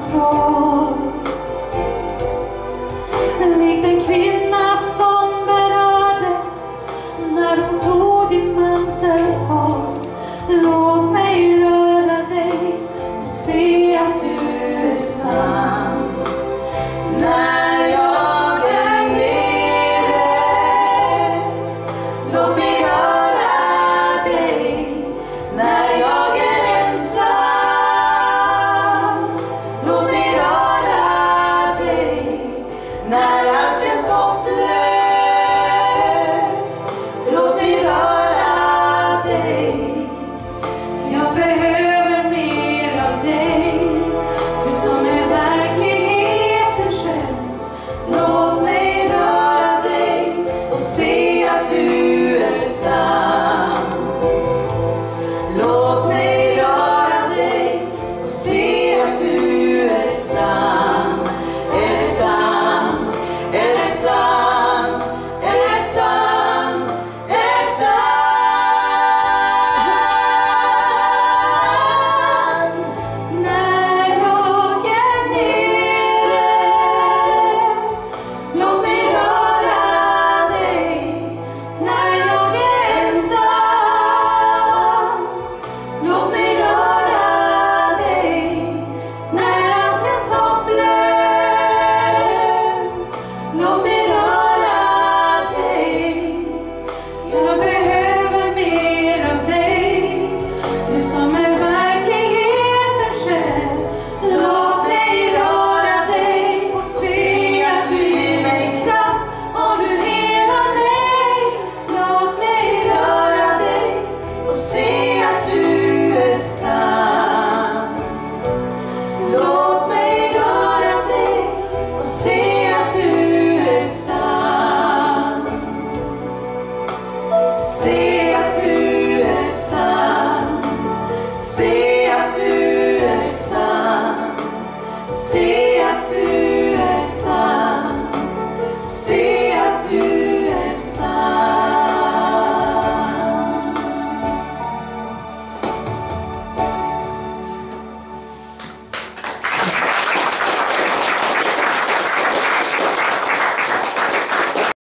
kontroll. Likt en kvinna som berördes när hon tog din mantelhåll. Låt mig röra dig och se att du är sann. När jag är nere, låt mig röra dig. När jag är ensam, låt mig röra dig. När allt känns hopplöst, låt mig röra dig. Jag behöver mer av dig, du som är verkligheten själv. Låt mig röra dig och se att du är sann. Låt mig röra dig och se att du är sann. Är sann, är sann, är sann, är sann. När jag är nere, låt mig röra dig. När jag är ensam, låt mig röra dig. När allt känns hopplöst, låt mig röra dig. Jag behöver mer av dig, du som är verkligheten själv. Låt mig röra dig och se att du ger mig kraft och du helar mig. Låt mig röra dig och se att du är sann. Låt mig röra dig och se att du är sann. Se att du är sann. Se att du är sann. Se att du